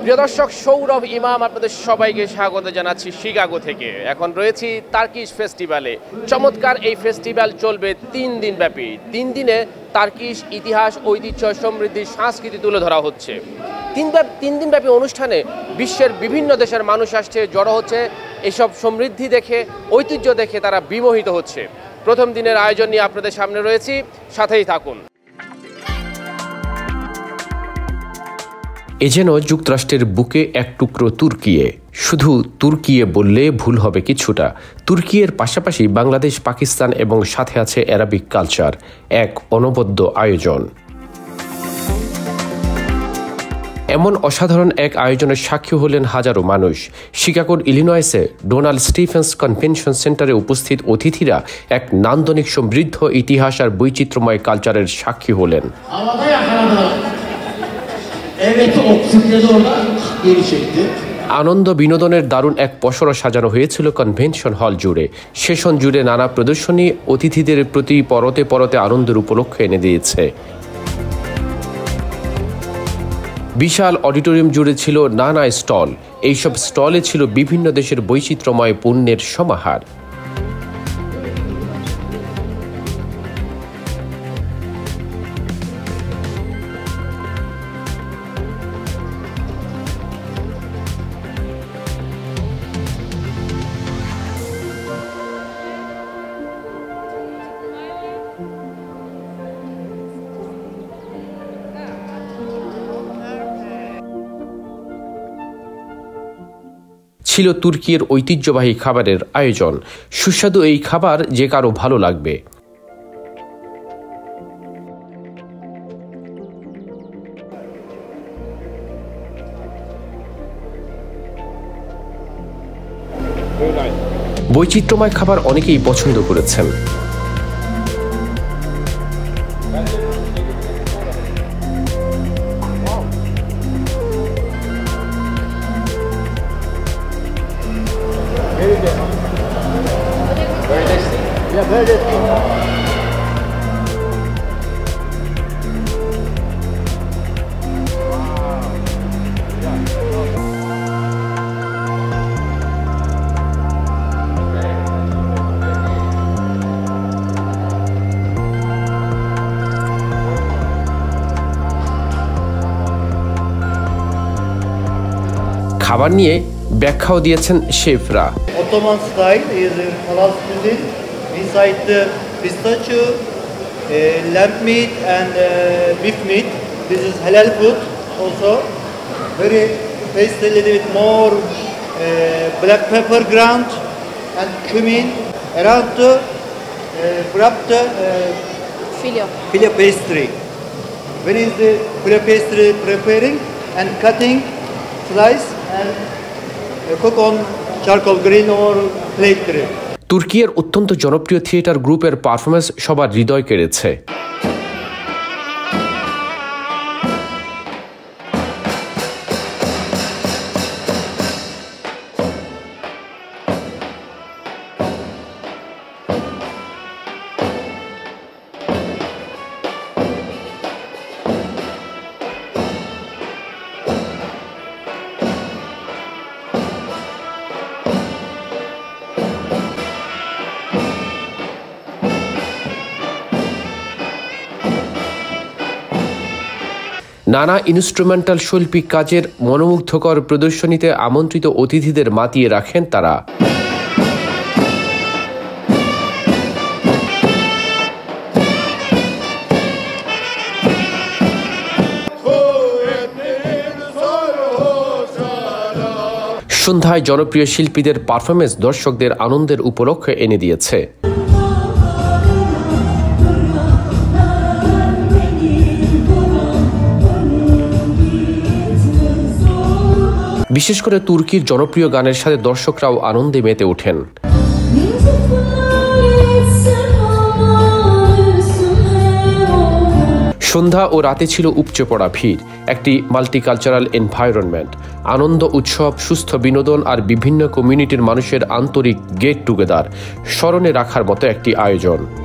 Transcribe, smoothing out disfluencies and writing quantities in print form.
প্রিয় দর্শক, সৌরভ ইমাম আপনাদের সবাইকে স্বাগত জানাচ্ছি শিকাগো থেকে। এখন রয়েছি টার্কিশ ফেস্টিভ্যালে। চমৎকার এই ফেস্টিভ্যাল চলবে 3 দিন ব্যাপী। 3 দিনে টার্কিশ ইতিহাস, ঐতিহ্য, সমৃদ্ধি, সংস্কৃতি তুলে ধরা হচ্ছে। 3 দিন ব্যাপী অনুষ্ঠানে বিশ্বের বিভিন্ন দেশের মানুষ আসছে, জড়ো হচ্ছে। এসব সমৃদ্ধি দেখে, ঐতিহ্য দেখে তারা বিমোহিত হচ্ছে। প্রথম দিনের আয়োজন নিয়ে আপনাদের সামনে রয়েছি, সাথেই থাকুন। এ যেন যুক্তরাষ্ট্রের বুকে এক টুকরো তুর্কিয়ে। শুধু তুর্কিয়ে বললে ভুল হবে কিছুটা। তুর্কিয়ের পাশাপাশি বাংলাদেশ, পাকিস্তান এবং সাথে আছে অ্যারাবিক কালচার। এক অনবদ্য আয়োজন। এমন অসাধারণ এক আয়োজনের সাক্ষী হলেন হাজারো মানুষ। শিকাগোর ইলিনয়েসে ডোনাল্ড স্টিফেন্স কনভেনশন সেন্টারে উপস্থিত অতিথিরা এক নান্দনিক সমৃদ্ধ ইতিহাস আর বৈচিত্র্যময় কালচারের সাক্ষী হলেন। আনন্দ বিনোদনের দারুণ এক পসরা সাজানো হয়েছিল কনভেনশন হল জুড়ে। সেশন জুড়ে নানা প্রদর্শনী অতিথিদের প্রতি পরতে পরতে আনন্দের উপলক্ষ এনে দিয়েছে। বিশাল অডিটোরিয়াম জুড়ে ছিল নানা স্টল। এইসব স্টলে ছিল বিভিন্ন দেশের বৈচিত্র্যময় পণ্যের সমাহার। ছিল তুর্কির ঐতিহ্যবাহী খাবারের আয়োজন। সুস্বাদু এই খাবার যে কারো ভালো লাগবে। বৈচিত্র্যময় খাবার অনেকেই পছন্দ করেছেন। খাবার নিয়ে ব্যাখ্যাও দিয়েছেন শেফরা। Ottoman style is halal cuisine. Inside the pistachio, lamb meat and beef meat. This is halal food also. Very tasty, a little bit more black pepper ground and cumin. Around to grab the filo pastry. When is the filo pastry preparing and cutting, slice and cook on charcoal grill or plate grill. তুর্কির অত্যন্ত জনপ্রিয় theatre গ্রুপের performance সবার হৃদয় কেড়েছে। নানা instrumental শৈল্পিক কাজের মনোমুগ্ধকর প্রদর্শনীতে আমন্ত্রিত অতিথিদের মাতিয়ে রাখেন তারা। সন্ধ্যায় জনপ্রিয় শিল্পীদের পারফরমেন্স দর্শকদের আনন্দের উপলক্ষ এনে দিয়েছে। বিশেষ করে তুর্কির জনপ্রিয় গানের সাথে দর্শকরাও আনন্দে মেতে ওঠেন। সন্ধ্যা ও রাতে ছিল উপচে পড়া ভিড়। একটি মাল্টিকালচারাল এনভায়রনমেন্ট, আনন্দ উৎসব, সুস্থ বিনোদন আর বিভিন্ন কমিউনিটির মানুষের আন্তরিক গেট টুগেদার, স্মরণে রাখার মতো একটি আয়োজন।